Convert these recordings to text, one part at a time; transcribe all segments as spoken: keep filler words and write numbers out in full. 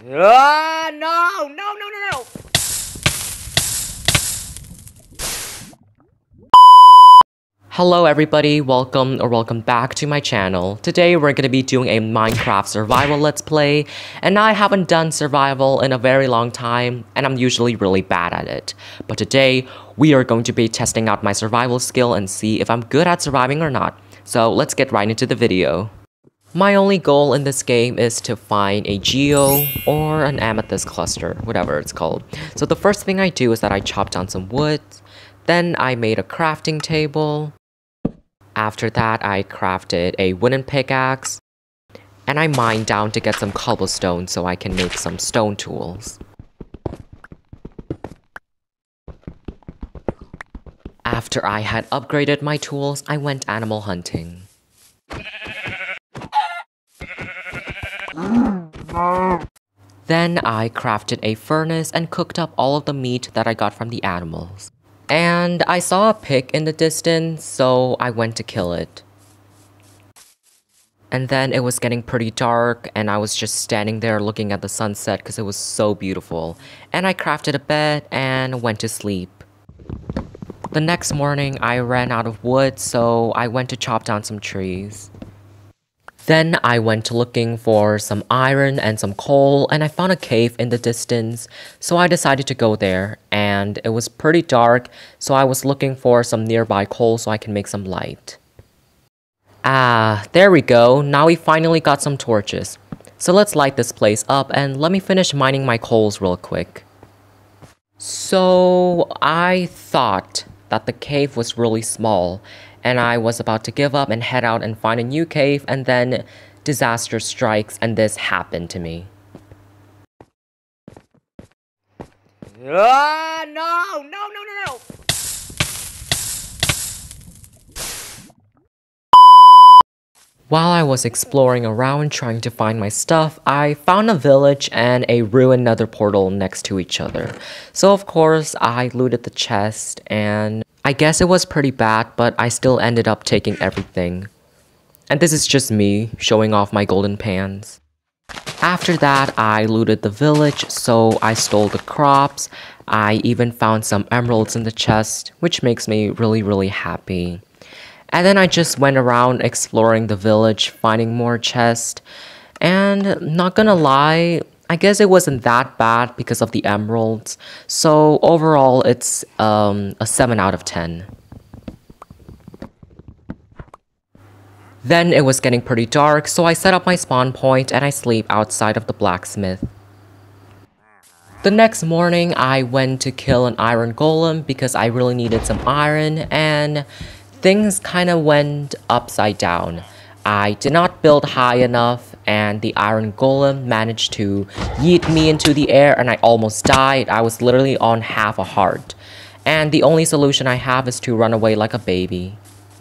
Ah, no, no, no, no, no! Hello everybody, welcome or welcome back to my channel. Today we're going to be doing a Minecraft survival let's play, and I haven't done survival in a very long time, and I'm usually really bad at it. But today, we are going to be testing out my survival skill and see if I'm good at surviving or not. So let's get right into the video. My only goal in this game is to find a geo or an amethyst cluster, whatever it's called. So the first thing I do is that I chop down some wood, then I made a crafting table. After that, I crafted a wooden pickaxe, and I mined down to get some cobblestone so I can make some stone tools. After I had upgraded my tools, I went animal hunting. Then I crafted a furnace and cooked up all of the meat that I got from the animals. And I saw a pig in the distance, so I went to kill it. And then it was getting pretty dark, and I was just standing there looking at the sunset because it was so beautiful. And I crafted a bed and went to sleep. The next morning, I ran out of wood, so I went to chop down some trees. Then I went looking for some iron and some coal, and I found a cave in the distance, so I decided to go there, and it was pretty dark, so I was looking for some nearby coal so I can make some light. Ah, there we go, now we finally got some torches. So let's light this place up, and let me finish mining my coals real quick. So, I thought that the cave was really small, and I was about to give up and head out and find a new cave, and then disaster strikes and this happened to me. Ah, no, no, no, no, no! While I was exploring around trying to find my stuff, I found a village and a ruined nether portal next to each other. So of course, I looted the chest, and I guess it was pretty bad, but I still ended up taking everything. And this is just me showing off my golden pans. After that, I looted the village, so I stole the crops. I even found some emeralds in the chest, which makes me really, really happy. And then I just went around exploring the village, finding more chests. And not gonna lie, I guess it wasn't that bad because of the emeralds. So overall, it's um, a seven out of ten. Then it was getting pretty dark, so I set up my spawn point and I sleep outside of the blacksmith. The next morning, I went to kill an iron golem because I really needed some iron, and things kind of went upside down. I did not build high enough, and the iron golem managed to yeet me into the air, and I almost died. I was literally on half a heart. And the only solution I have is to run away like a baby.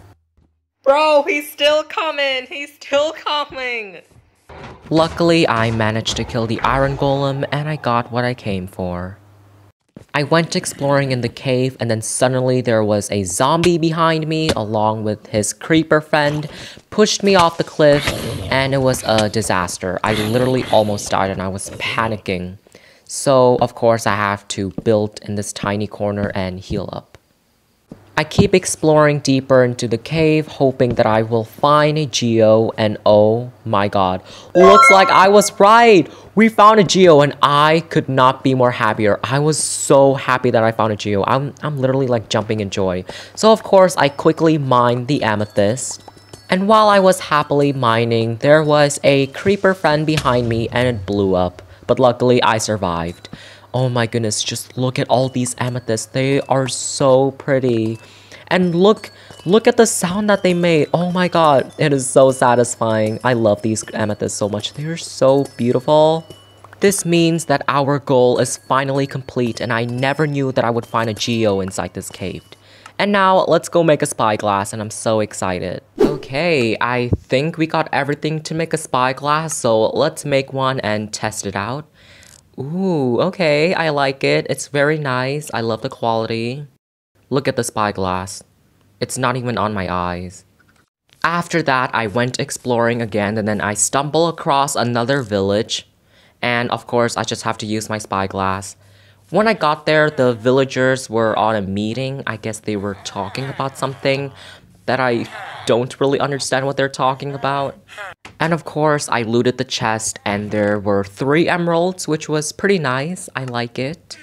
Bro, he's still coming! He's still coming! Luckily, I managed to kill the iron golem, and I got what I came for. I went exploring in the cave, and then suddenly there was a zombie behind me along with his creeper friend, pushed me off the cliff, and it was a disaster. I literally almost died and I was panicking. So of course I have to build in this tiny corner and heal up. I keep exploring deeper into the cave, hoping that I will find a geo, and oh my god, looks like I was right! We found a geo, and I could not be more happier. I was so happy that I found a geo. I'm, I'm literally like jumping in joy. So of course, I quickly mined the amethyst. And while I was happily mining, there was a creeper friend behind me and it blew up. But luckily, I survived. Oh my goodness, just look at all these amethysts. They are so pretty. And look, look at the sound that they made. Oh my god, it is so satisfying. I love these amethysts so much. They're so beautiful. This means that our goal is finally complete, and I never knew that I would find a geo inside this cave. And now, let's go make a spyglass, and I'm so excited. Okay, I think we got everything to make a spyglass, so let's make one and test it out. Ooh, okay, I like it. It's very nice. I love the quality. Look at the spyglass. It's not even on my eyes. After that, I went exploring again, and then I stumbled across another village. And of course, I just have to use my spyglass. When I got there, the villagers were on a meeting. I guess they were talking about something that I don't really understand what they're talking about. And of course, I looted the chest and there were three emeralds, which was pretty nice. I like it.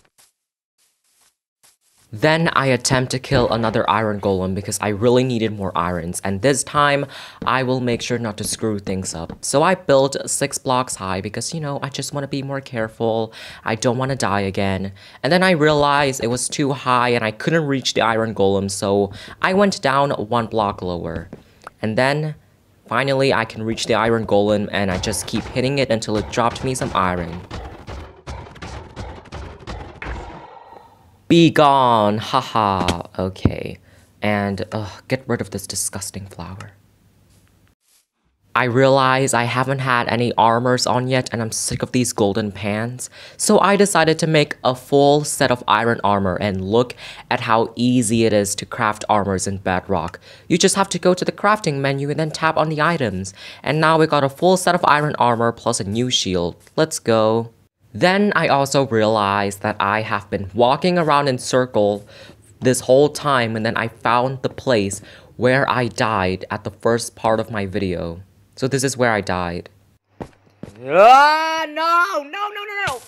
Then I attempt to kill another iron golem because I really needed more irons, and this time I will make sure not to screw things up. So I built six blocks high because, you know, I just want to be more careful. I don't want to die again. And then I realized it was too high and I couldn't reach the iron golem, so I went down one block lower. And then finally I can reach the iron golem and I just keep hitting it until it dropped me some iron. Be gone, haha, okay. And, ugh, get rid of this disgusting flower. I realize I haven't had any armors on yet and I'm sick of these golden pants. So I decided to make a full set of iron armor, and look at how easy it is to craft armors in Bedrock. You just have to go to the crafting menu and then tap on the items. And now we got a full set of iron armor plus a new shield. Let's go. Then I also realized that I have been walking around in circle this whole time, and then I found the place where I died at the first part of my video. So this is where I died. Ah, no, no, no, no, no!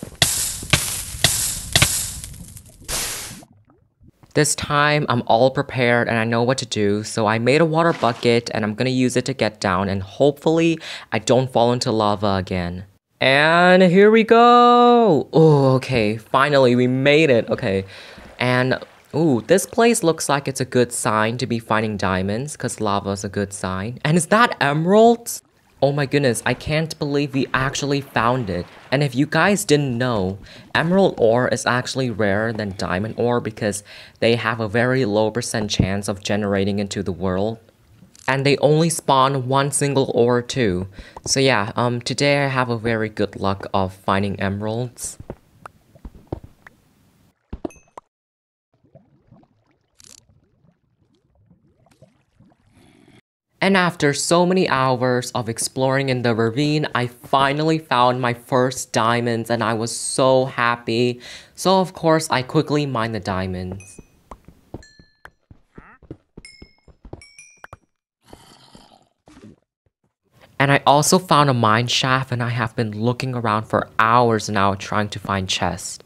This time I'm all prepared and I know what to do, so I made a water bucket and I'm gonna use it to get down, and hopefully I don't fall into lava again. And here we go! Oh, okay, finally we made it, okay. And, ooh, this place looks like it's a good sign to be finding diamonds, because lava's a good sign. And is that emeralds? Oh my goodness, I can't believe we actually found it. And if you guys didn't know, emerald ore is actually rarer than diamond ore because they have a very low percent chance of generating into the world. And they only spawn one single ore too. So yeah, um, today I have a very good luck of finding emeralds. And after so many hours of exploring in the ravine, I finally found my first diamonds and I was so happy. So of course, I quickly mined the diamonds. And I also found a mine shaft and I have been looking around for hours now trying to find chests.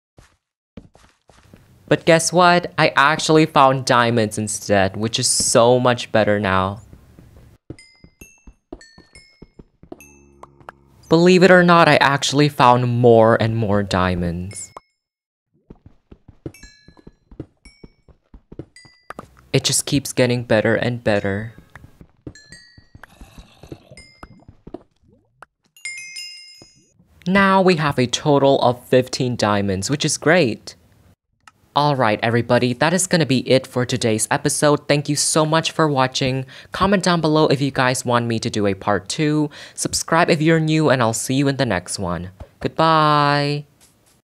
But guess what? I actually found diamonds instead, which is so much better now. Believe it or not, I actually found more and more diamonds. It just keeps getting better and better. Now we have a total of fifteen diamonds, which is great. Alright everybody, that is gonna be it for today's episode. Thank you so much for watching. Comment down below if you guys want me to do a part two. Subscribe if you're new, and I'll see you in the next one. Goodbye!